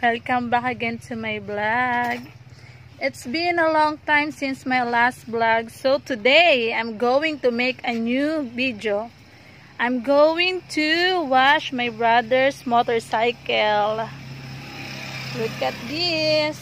Welcome back again to my vlog. It's been a long time since my last vlog, so today I'm going to make a new video. I'm going to wash my brother's motorcycle. Look at this.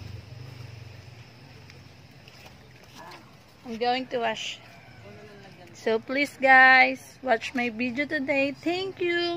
I'm going to wash. So please guys, watch my video today. Thank you.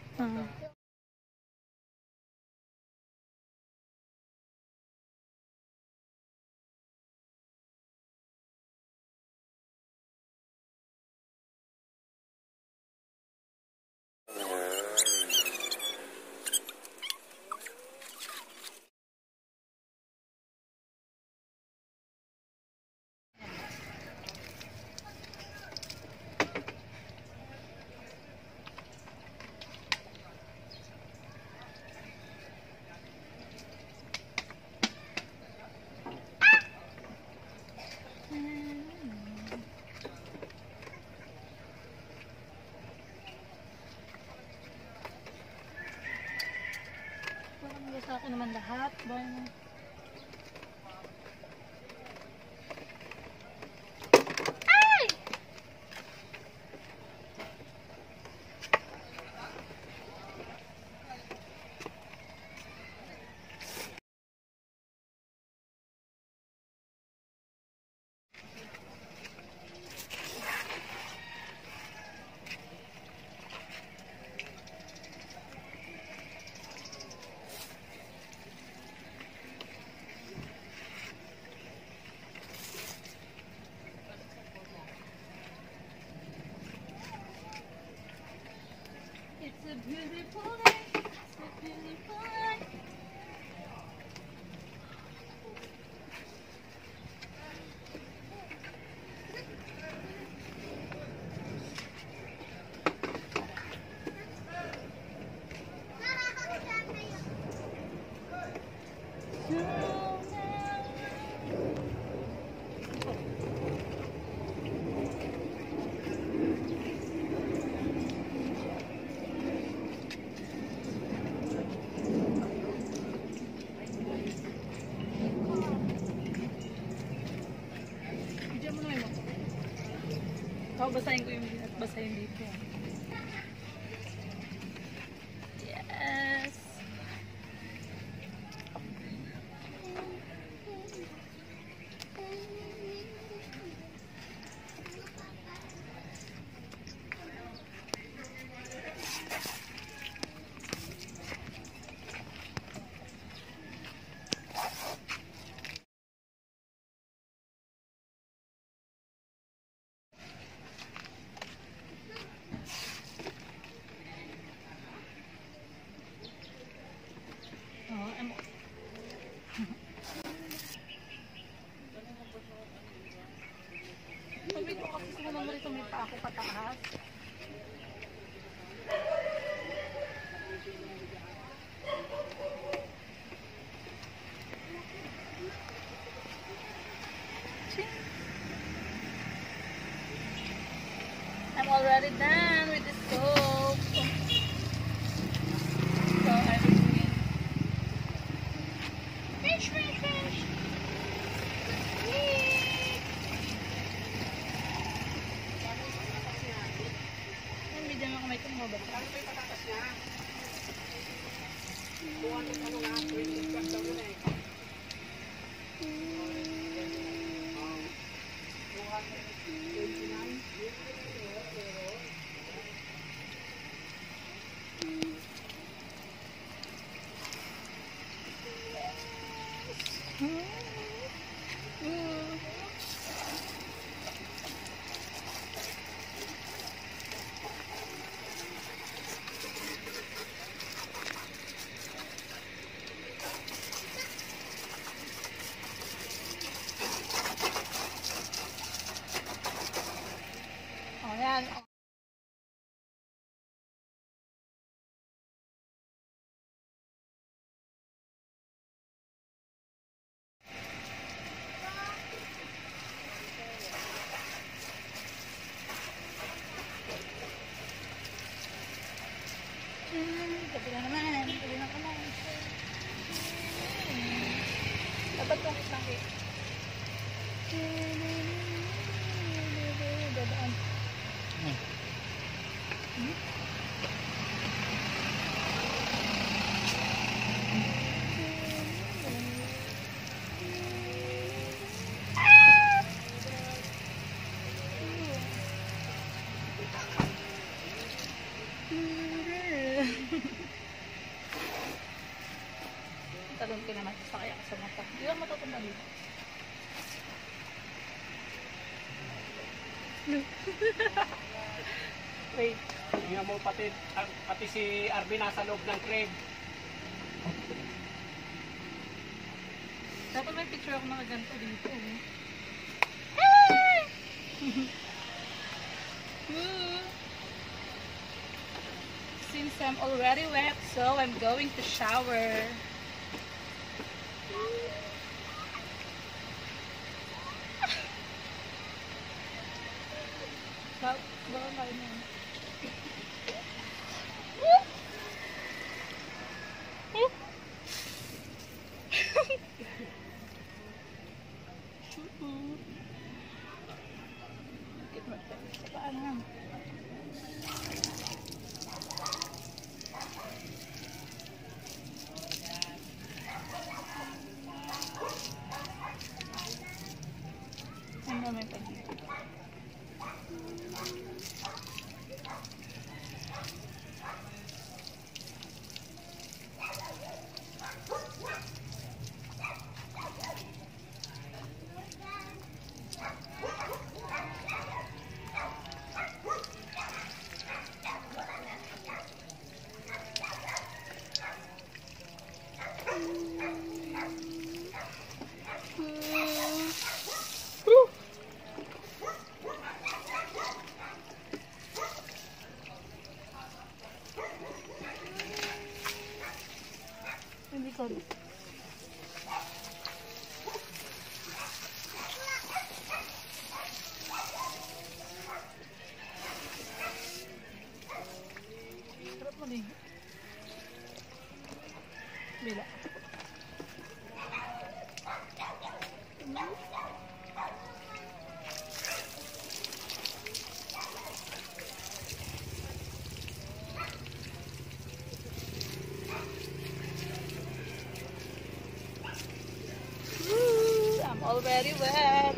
Sa ako naman lahat. Ay! It's a beautiful day. It's a beautiful day. Basahin ko yung at basahin dito. Yes. Sabi ko kasi sumama rito may pa ako pataas. I'm already done with the soap. So I'm doing fish. Ayan. Dapat kong isang cake. Dadaan. Talon ko naman sa kaya sa mata. Hindi lang matutumba dito. Wait. Tingnan mo pati si Arvin nasa loob ng crib. Dapat may picture ako nakaganto dito. Since I'm already wet, so I'm going to shower. Sorry. Sarap mo din. Bila. Already wet.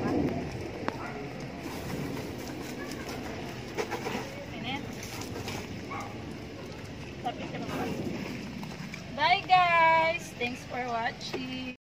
Bye guys! Thanks for watching.